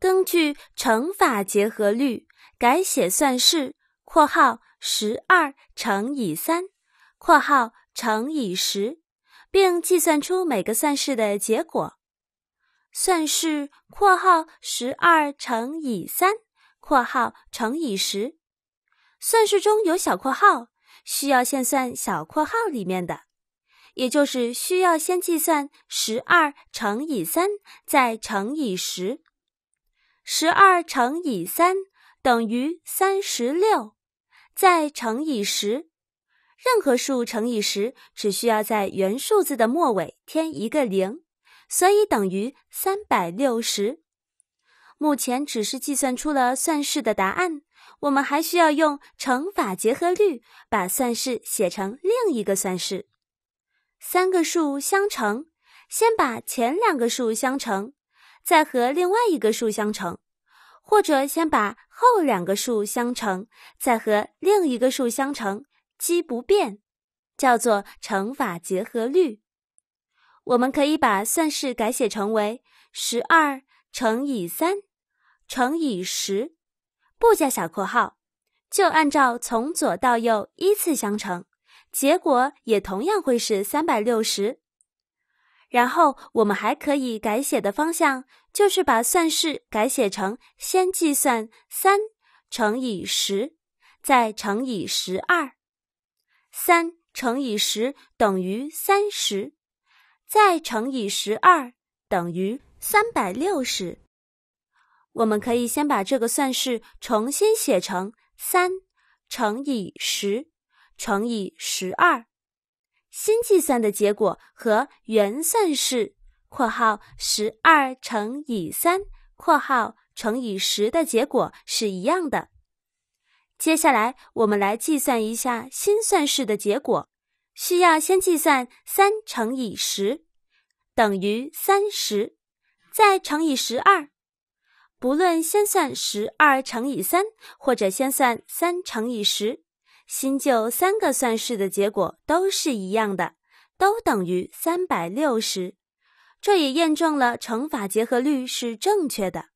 根据乘法结合律改写算式（括号12乘以3，括号乘以10），并计算出每个算式的结果。算式（括号12乘以3，括号乘以10）。算式中有小括号，需要先算小括号里面的，也就是需要先计算12乘以3，再乘以10。12乘以3等于36，再乘以10。任何数乘以10只需要在原数字的末尾添一个0，所以等于360。目前只是计算出了算式的答案，我们还需要用乘法结合律把算式写成另一个算式。3个数相乘，先把前2个数相乘，再和另外一个数相乘，或者先把后2个数相乘，再和另一个数相乘，积不变，叫做乘法结合律。我们可以把算式改写成为12乘以3乘以10，不加小括号，就按照从左到右依次相乘，结果也同样会是360。然后我们还可以改写的方向，就是把算式改写成先计算3乘以10，再乘以12。3乘以10等于30，再乘以12等于360。我们可以先把这个算式重新写成3乘以10乘以12。新计算的结果和原算式（括号12乘以3，括号乘以10）的结果是一样的。接下来我们来计算一下新算式的结果，需要先计算3乘以10等于30，再乘以12。不论先算12乘以3，或者先算3乘以10，新旧3个算式的结果都是一样的，都等于360。这也验证了乘法结合律是正确的。